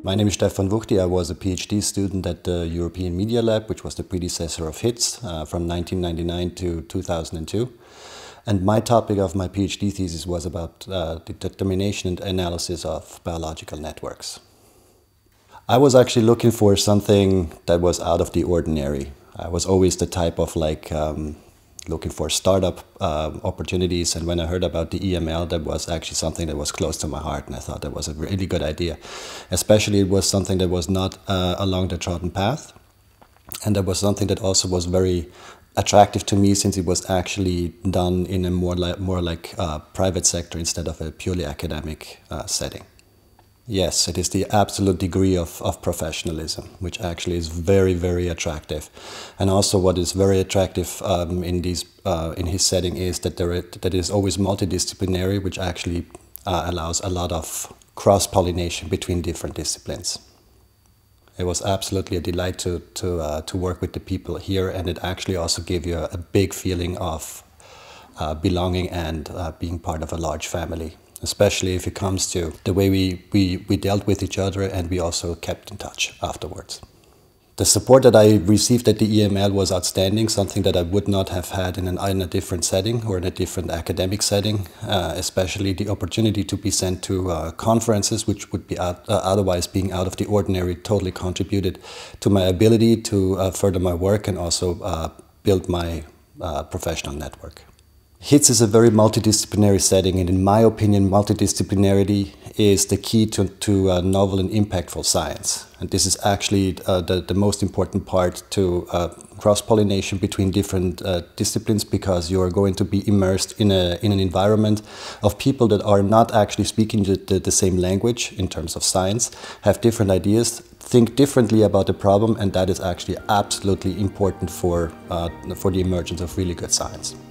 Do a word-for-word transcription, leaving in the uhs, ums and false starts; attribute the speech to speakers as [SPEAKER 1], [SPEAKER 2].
[SPEAKER 1] My name is Stefan Wuchti. I was a PhD student at the European Media Lab, which was the predecessor of HITS, uh, from nineteen ninety-nine to two thousand two. And my topic of my PhD thesis was about uh, the determination and analysis of biological networks. I was actually looking for something that was out of the ordinary. I was always the type of like um, looking for startup uh, opportunities, and when I heard about the E M L, that was actually something that was close to my heart, and I thought that was a really good idea. Especially it was something that was not uh, along the trodden path, and that was something that also was very attractive to me, since it was actually done in a more like more like uh, private sector instead of a purely academic uh, setting. Yes, it is the absolute degree of, of professionalism, which actually is very, very attractive. And also what is very attractive um, in, these, uh, in his setting is that, there is, that it is always multidisciplinary, which actually uh, allows a lot of cross-pollination between different disciplines. It was absolutely a delight to, to, uh, to work with the people here, and it actually also gave you a, a big feeling of uh, belonging and uh, being part of a large family. Especially if it comes to the way we, we, we dealt with each other, and we also kept in touch afterwards. The support that I received at the E M L was outstanding, something that I would not have had in, an, in a different setting or in a different academic setting, uh, especially the opportunity to be sent to uh, conferences, which would be out, uh, otherwise being out of the ordinary, totally contributed to my ability to uh, further my work and also uh, build my uh, professional network. HITS is a very multidisciplinary setting, and in my opinion, multidisciplinarity is the key to, to uh, novel and impactful science. And this is actually uh, the, the most important part to uh, cross-pollination between different uh, disciplines, because you are going to be immersed in, a, in an environment of people that are not actually speaking the, the, the same language in terms of science, have different ideas, think differently about the problem, and that is actually absolutely important for, uh, for the emergence of really good science.